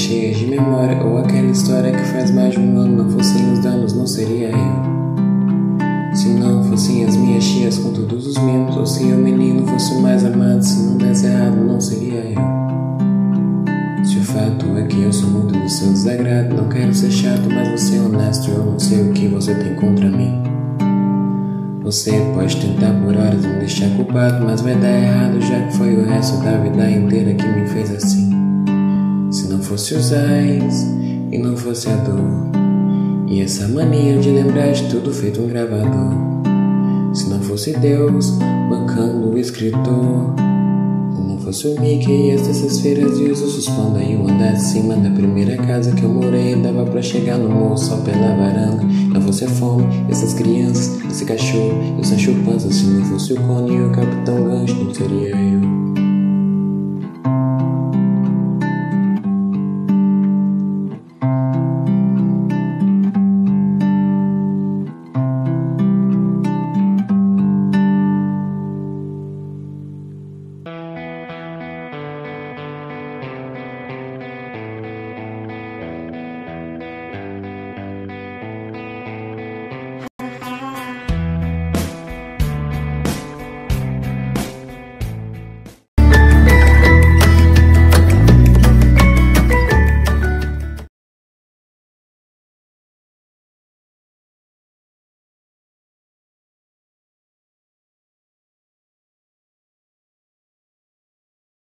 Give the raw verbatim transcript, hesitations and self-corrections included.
cheias de memória, ou aquela história que faz mais de um ano não fossem os danos, não seria eu. Se não fossem as minhas tias com todos os mimos, ou se o menino fosse o mais amado, se não desse errado, não seria eu. Se o fato é que eu sou muito do seu desagrado, não quero ser chato, mas você é honesto, eu não sei o que você tem contra mim. Você pode tentar por horas me deixar culpado, mas vai dar errado, já que foi o resto da vida inteira que me fez assim. Se não fosse os ais e não fosse a dor, e essa mania de lembrar de tudo feito um gravador. Se não fosse Deus bancando o escritor, se não fosse o Mickey e as terças-feiras e os ursos panda e o andar de cima da primeira casa que eu morei, dava pra chegar no morro só pela varanda. Não fosse a fome, essas crianças, esse cachorro e o Sancho Panza. Se não fosse o Cone e o Capitão Gancho, não seria eu.